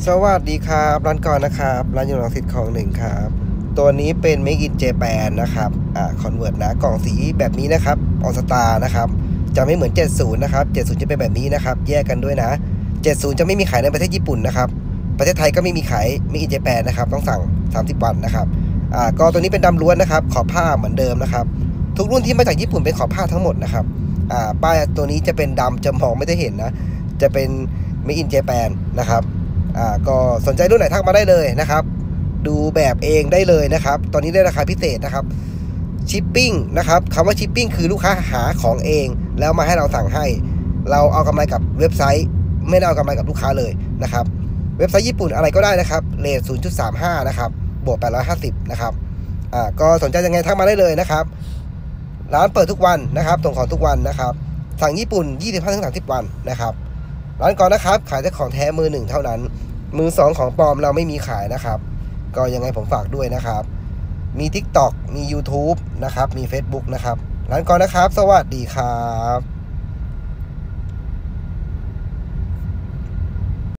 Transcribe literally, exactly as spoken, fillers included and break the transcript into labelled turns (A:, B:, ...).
A: สวัสดีครับร้านก่อนนะครับร้านอยู่รังสิตคลองหนึ่งครับตัวนี้เป็น Make in Japan นะครับอ่าคอนเวิร์ตนะกล่องสีแบบนี้นะครับออสตานะครับจะไม่เหมือนเจ็ดสิบนะครับเจ็ดสิบจะเป็นแบบนี้นะครับแยกกันด้วยนะเจ็ดสิบจะไม่มีขายในประเทศญี่ปุ่นนะครับประเทศไทยก็ไม่มีขาย Make in Japan นะครับต้องสั่งสามสิบวันนะครับอ่าก็ตัวนี้เป็นดำล้วนนะครับขอบผ้าเหมือนเดิมนะครับทุกรุ่นที่มาจากญี่ปุ่นเป็นขอบผ้าทั้งหมดนะครับอ่าป้ายตัวนี้จะเป็นดำจะมองไม่ได้เห็นนะจะเป็น Make in Japan นะครับอ่าก็สนใจรุ่นไหนทักมาได้เลยนะครับดูแบบเองได้เลยนะครับตอนนี้ได้ราคาพิเศษนะครับชิปปิ้งนะครับคำว่าชิปปิ้งคือลูกค้าหาของเองแล้วมาให้เราสั่งให้เราเอากำไรกับเว็บไซต์ไม่ได้เอากำไรกับลูกค้าเลยนะครับเว็บไซต์ญี่ปุ่นอะไรก็ได้นะครับเรท ศูนย์จุดสามห้า นะครับบวกแปดร้อยห้าสิบนะครับอ่าก็สนใจยังไงทักมาได้เลยนะครับร้านเปิดทุกวันนะครับส่งของทุกวันนะครับสั่งญี่ปุ่น ยี่สิบห้าถึงสามสิบ วันนะครับร้านก่อนนะครับขายแต่ของแท้มือหนึ่งเท่านั้นมือสองของปลอมเราไม่มีขายนะครับก็ยังไงผมฝากด้วยนะครับมี TikTok มี YouTube นะครับมี Facebook นะครับร้านก่อนนะครับสวัสดีครับ